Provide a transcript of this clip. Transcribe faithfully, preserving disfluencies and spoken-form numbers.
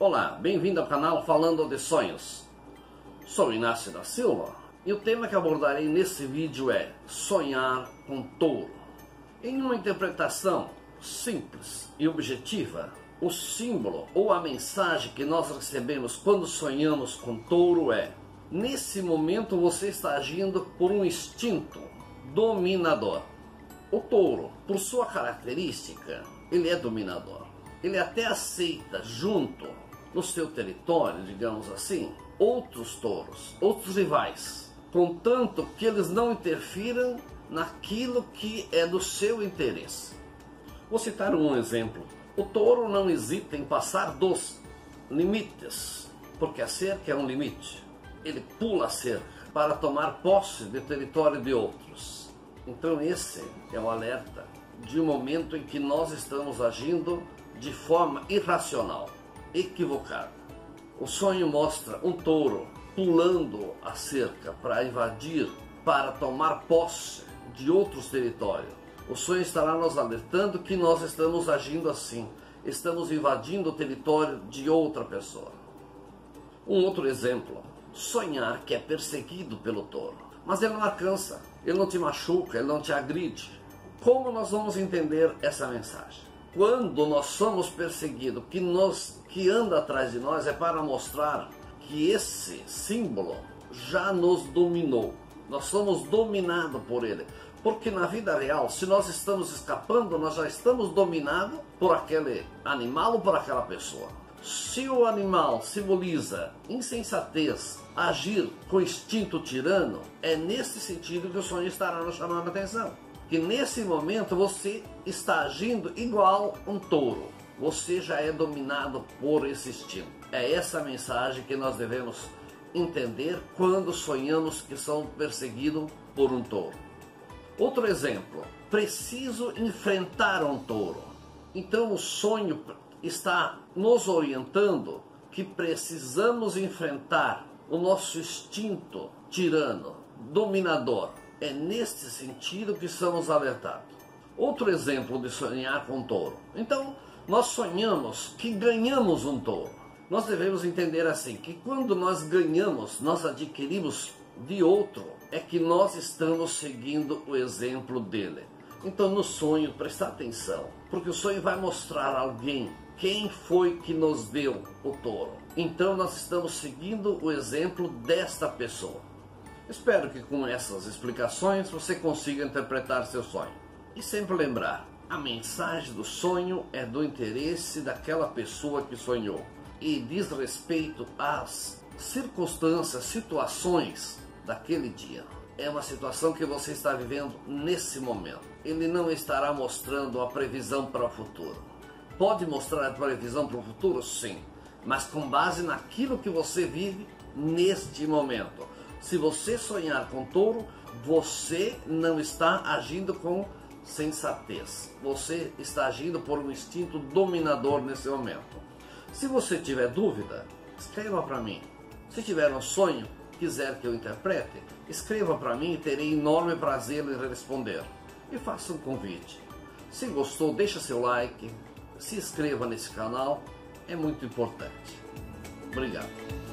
Olá, bem-vindo ao canal Falando de Sonhos. Sou Inácio da Silva e o tema que abordarei nesse vídeo é sonhar com touro. Em uma interpretação simples e objetiva, o símbolo ou a mensagem que nós recebemos quando sonhamos com touro é: nesse momento você está agindo por um instinto dominador. O touro, por sua característica, ele é dominador. Ele até aceita junto no seu território, digamos assim, outros touros, outros rivais, contanto que eles não interfiram naquilo que é do seu interesse. Vou citar um exemplo. O touro não hesita em passar dos limites, porque a cerca é um limite. Ele pula a cerca para tomar posse de território de outros. Então esse é o alerta de um momento em que nós estamos agindo de forma irracional, equivocada. O sonho mostra um touro pulando a cerca para invadir, para tomar posse de outros territórios. O sonho estará nos alertando que nós estamos agindo assim, estamos invadindo o território de outra pessoa. Um outro exemplo: sonhar que é perseguido pelo touro, mas ele não alcança, ele não te machuca, ele não te agride. Como nós vamos entender essa mensagem? Quando nós somos perseguidos, que, nos, que anda atrás de nós é para mostrar que esse símbolo já nos dominou. Nós somos dominados por ele. Porque na vida real, se nós estamos escapando, nós já estamos dominados por aquele animal ou por aquela pessoa. Se o animal simboliza insensatez, agir com instinto tirano, é nesse sentido que o sonho estará nos chamando a atenção. Que nesse momento você está agindo igual um touro. Você já é dominado por esse instinto. É essa mensagem que nós devemos entender quando sonhamos que somos perseguidos por um touro. Outro exemplo: preciso enfrentar um touro. Então o sonho está nos orientando que precisamos enfrentar o nosso instinto tirano, dominador. É neste sentido que somos alertados. Outro exemplo de sonhar com touro. Então, nós sonhamos que ganhamos um touro. Nós devemos entender assim, que quando nós ganhamos, nós adquirimos de outro, é que nós estamos seguindo o exemplo dele. Então, no sonho, prestar atenção, porque o sonho vai mostrar a alguém quem foi que nos deu o touro. Então, nós estamos seguindo o exemplo desta pessoa. Espero que com essas explicações você consiga interpretar seu sonho. E sempre lembrar, a mensagem do sonho é do interesse daquela pessoa que sonhou e diz respeito às circunstâncias, situações daquele dia. É uma situação que você está vivendo nesse momento. Ele não estará mostrando a previsão para o futuro. Pode mostrar a previsão para o futuro? Sim, mas com base naquilo que você vive neste momento. Se você sonhar com touro, você não está agindo com sensatez. Você está agindo por um instinto dominador nesse momento. Se você tiver dúvida, escreva para mim. Se tiver um sonho, quiser que eu interprete, escreva para mim e terei enorme prazer em responder. E faça um convite. Se gostou, deixa seu like, se inscreva nesse canal, é muito importante. Obrigado.